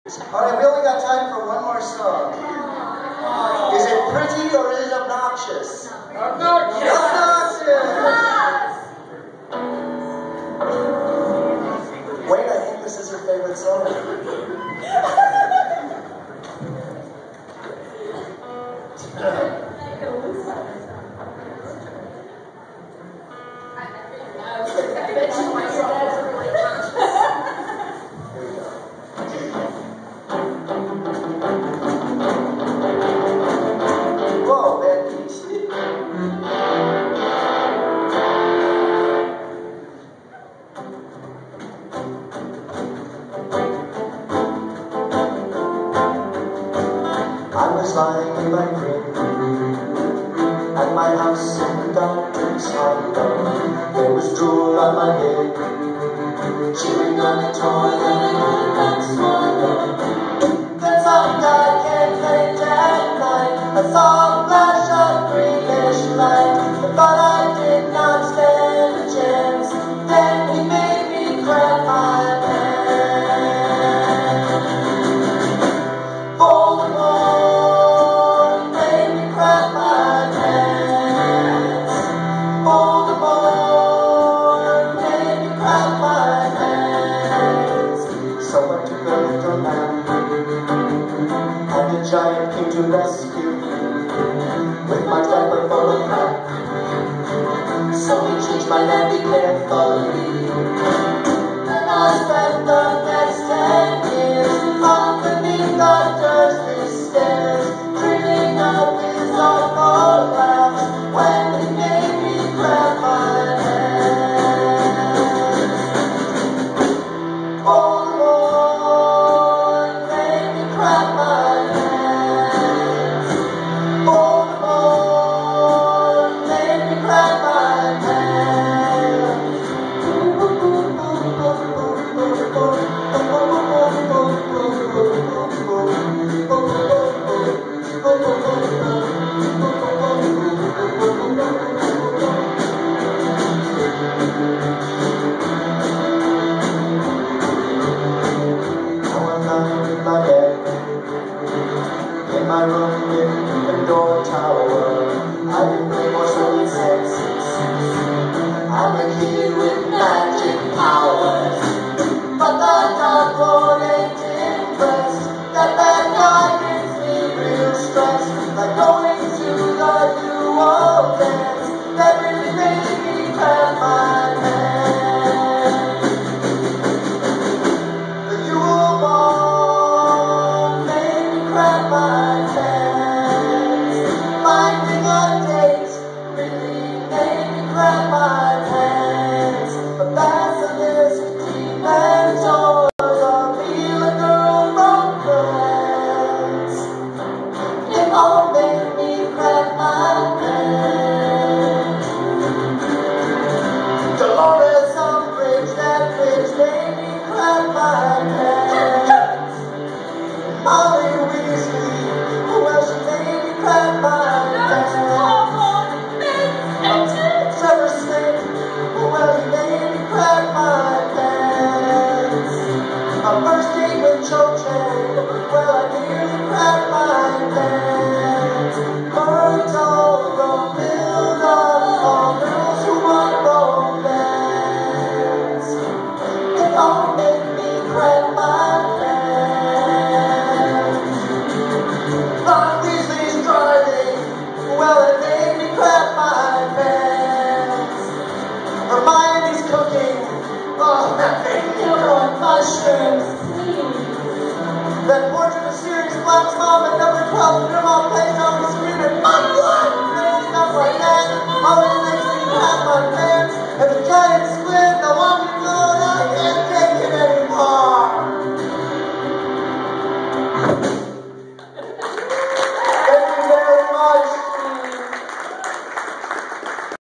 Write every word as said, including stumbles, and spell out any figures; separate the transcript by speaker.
Speaker 1: Alright, we only got time for one more song. Is it pretty or is it obnoxious?
Speaker 2: Obnoxious!
Speaker 1: Obnoxious! Wait, I think this is your favorite song. Whoa, man. I was lying in my crib at my house in the doctor's Harlem. There was drool on my head, chewing on a toy that I could not swallow. Then some guy came late at night. I saw a flash of greenish light. I thought I did not stand a chance. Then he made me crap my pants. Giant came to rescue with my diaper full of crap. So he changed my nappy carefully. Then I spent the next ten years underneath the dirty stairs, dreaming of his awful laughs when he made me grab my hands. Oh Lord, made me grab my hands. In my room in the door tower, I can play more swing senses. I'm a kid with magic powers, but the dark lord ain't impressed. That bad guy makes me real stressed, like going to the Yule dance. That really made me crap my pants. The Yule ball made me crap my pants. Finding a date really made me crap my pants. But basilisk, dementors, appeal a girl from France. It all made me crap my pants. Dolores Umbridge, that bitch made me crap my pants. Molly Weasley, well she made me crap my pants. Trevor Snape, well he made me crap my pants. A first date with Cho Chang, well I nearly crap my pants. Myrtle, Romilda, all girls who want romance. It all made me crap my pants. Ron Weasley's driving, well it made me crap my pants. Hermione's cooking, oh that made me grow mushrooms. That portrait of Sirius Black's mom at number twelve, and all placed on the screen and my blood, things stuff like that, always makes me crap my pants. And the giant